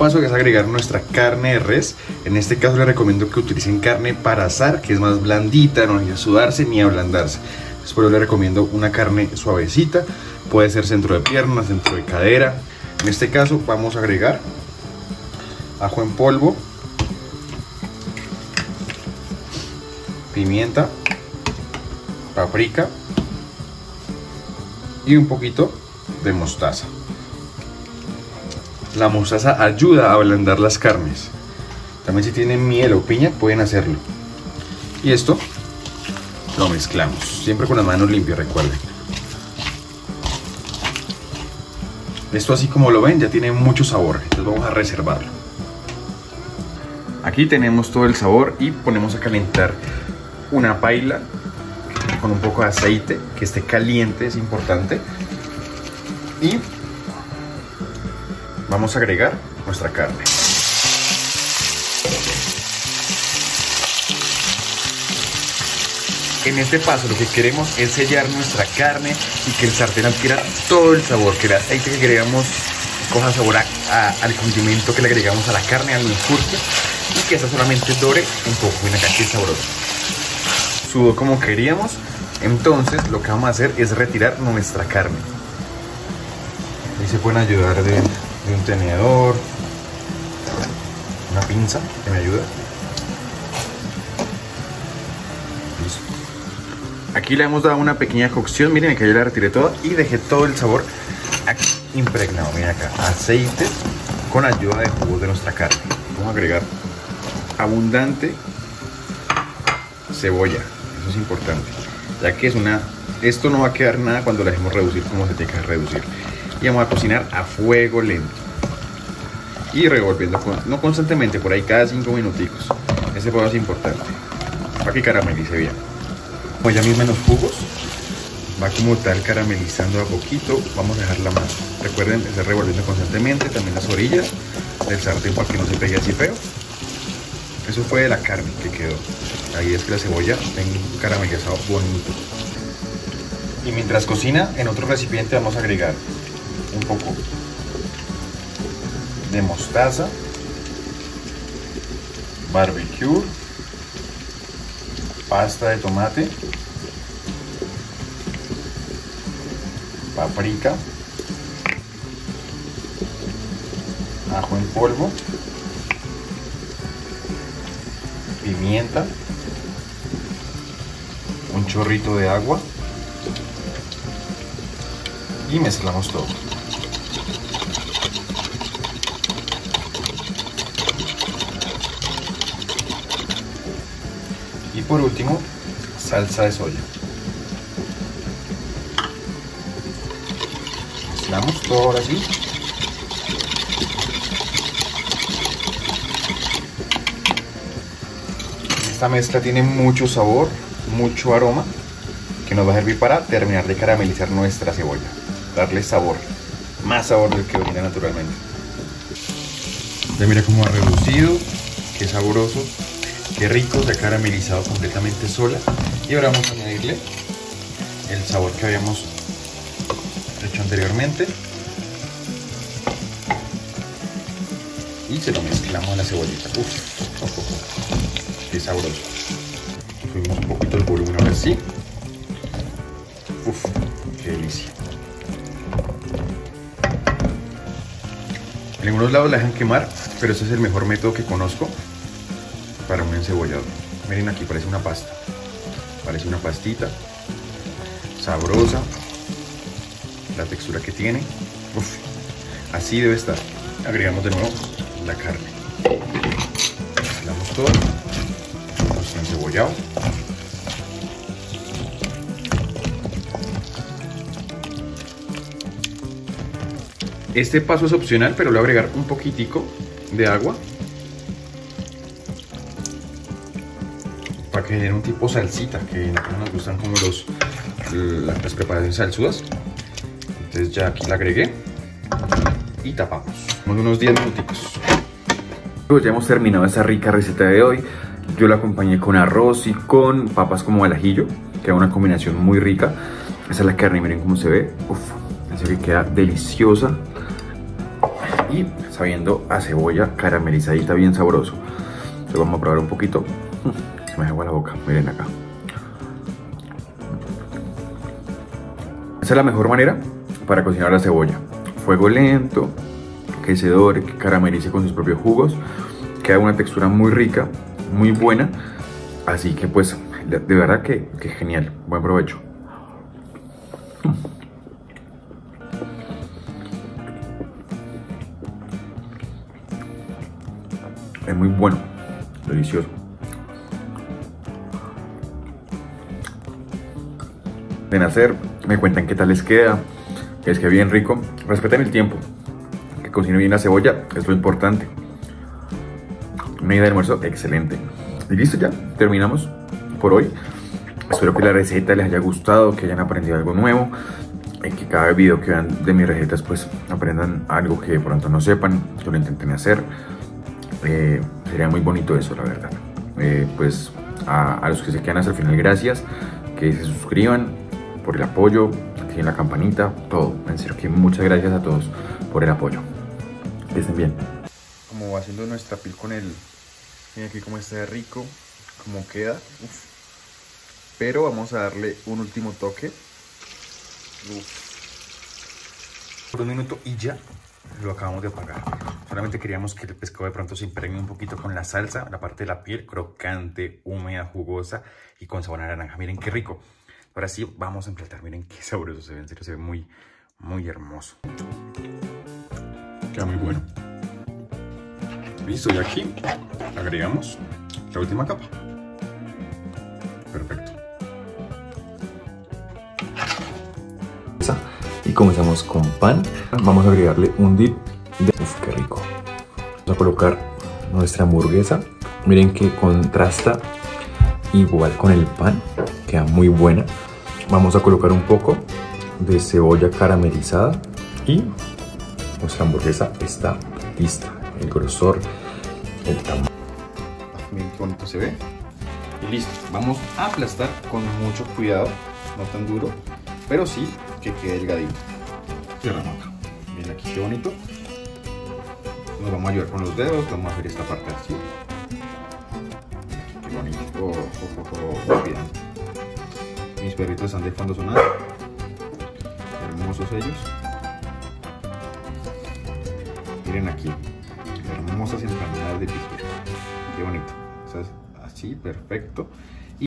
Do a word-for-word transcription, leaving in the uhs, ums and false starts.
paso es agregar nuestra carne de res. En este caso les recomiendo que utilicen carne para asar, que es más blandita, no hay que sudarse ni ablandarse. Después les recomiendo una carne suavecita, puede ser centro de pierna, centro de cadera. En este caso vamos a agregar ajo en polvo, pimienta, paprika y un poquito de mostaza. La mostaza ayuda a ablandar las carnes. También si tienen miel o piña pueden hacerlo. Y esto lo mezclamos, siempre con las manos limpias, recuerden. Esto así como lo ven ya tiene mucho sabor, entonces vamos a reservarlo. Aquí tenemos todo el sabor y ponemos a calentar una paila con un poco de aceite, que esté caliente, es importante. Y vamos a agregar nuestra carne. En este paso lo que queremos es sellar nuestra carne y que el sartén adquiera todo el sabor, que el aceite que agregamos coja sabor a, a, al condimento que le agregamos a la carne, al enfurque, y que esta solamente dore un poco. Miren acá qué sabroso. Sudó como queríamos, entonces lo que vamos a hacer es retirar nuestra carne. Ahí se pueden ayudar de, de un tenedor, una pinza que me ayuda. Listo. Aquí le hemos dado una pequeña cocción, miren que yo la retiré toda y dejé todo el sabor aquí impregnado. Miren acá, aceite con ayuda de jugos de nuestra carne. Vamos a agregar abundante cebolla, eso es importante, ya que es una, esto no va a quedar nada cuando la dejemos reducir como se tiene que reducir. Y vamos a cocinar a fuego lento y revolviendo, con, no constantemente, por ahí cada cinco minuticos. Ese fuego es importante para que caramelice bien. Como ya mismo en los jugos va como tal caramelizando a poquito, vamos a dejarla más. Recuerden estar revolviendo constantemente, también las orillas del sartén para que no se pegue así feo. Eso fue de la carne que quedó. Ahí es que la cebolla tenga un caramelizado bonito. Y mientras cocina, en otro recipiente vamos a agregar un poco de mostaza, barbecue, pasta de tomate, paprika, ajo en polvo, pimienta, un chorrito de agua y mezclamos todo. Y por último, salsa de soya. Mezclamos todo ahora sí. Esta mezcla tiene mucho sabor, mucho aroma, que nos va a servir para terminar de caramelizar nuestra cebolla, darle sabor, más sabor del que orina naturalmente. Ya mira cómo ha reducido, qué sabroso, qué rico, se ha caramelizado completamente sola. Y ahora vamos a añadirle el sabor que habíamos hecho anteriormente y se lo mezclamos a la cebollita. Uf, qué sabroso. Subimos un poquito el volumen ahora sí. Uf, qué delicia. En algunos lados la dejan quemar, pero ese es el mejor método que conozco para un encebollado. Miren aquí, parece una pasta. Parece una pastita sabrosa. La textura que tiene. Uf, así debe estar. Agregamos de nuevo la carne. Mezclamos todo. Nuestro encebollado. Este paso es opcional, pero le voy a agregar un poquitico de agua para que genere un tipo salsita, que no nos gustan como los, las preparaciones salsudas. Entonces ya aquí la agregué y tapamos unos diez minuticos. Ya hemos terminado esta rica receta de hoy. Yo la acompañé con arroz y con papas como al ajillo, que es una combinación muy rica. Esa es la carne, miren cómo se ve. Uf, así que queda deliciosa. y sabiendo a cebolla caramelizadita, bien sabroso. Entonces vamos a probar un poquito. Se me agua la boca, miren acá. Esa es la mejor manera para cocinar la cebolla. Fuego lento, que se dore, que caramelice con sus propios jugos. Queda una textura muy rica, muy buena. Así que pues, de verdad que, que genial. Buen provecho. Es muy bueno, delicioso. De hacer, me cuentan qué tal les queda, que es que bien rico. Respeten el tiempo, que cocine bien la cebolla, es lo importante. Una idea de almuerzo excelente. Y listo, ya terminamos por hoy. Espero que la receta les haya gustado, que hayan aprendido algo nuevo, y que cada video que vean de mis recetas pues aprendan algo que de pronto no sepan, que lo intenten hacer. Eh, sería muy bonito eso, la verdad. Eh, pues a, a los que se quedan hasta el final, gracias, que se suscriban por el apoyo, activen la campanita, todo. En serio que muchas gracias a todos por el apoyo. Que estén bien. Como haciendo nuestra piel con el... Miren aquí cómo está de rico, cómo queda. Uf. Pero vamos a darle un último toque. Uf. Por un minuto y ya lo acabamos de apagar. Solamente queríamos que el pescado de pronto se impregne un poquito con la salsa, la parte de la piel crocante, húmeda, jugosa y con sabor a naranja. Miren qué rico. Ahora sí vamos a emplatar. Miren qué sabroso se ve, en serio se ve muy, muy hermoso. Queda muy bueno. Listo, y aquí agregamos la última capa. Perfecto. Y comenzamos con pan. Vamos a agregarle un dip de... Uf, qué rico. Vamos a colocar nuestra hamburguesa. Miren que contrasta igual con el pan. Queda muy buena. Vamos a colocar un poco de cebolla caramelizada. Y nuestra hamburguesa está lista. El grosor, el tamaño. Miren qué bonito se ve. Y listo. Vamos a aplastar con mucho cuidado. No tan duro, pero sí que quede delgadito. Cierra acá. Miren aquí qué bonito. Nos vamos a ayudar con los dedos. Vamos a hacer esta parte así. Qué bonito. Oh, oh, oh, oh. Bien. Mis perritos están de fondo sonando. Hermosos ellos. Miren aquí. Hermosas empanadas de piquera. Qué bonito. O sea, así, perfecto.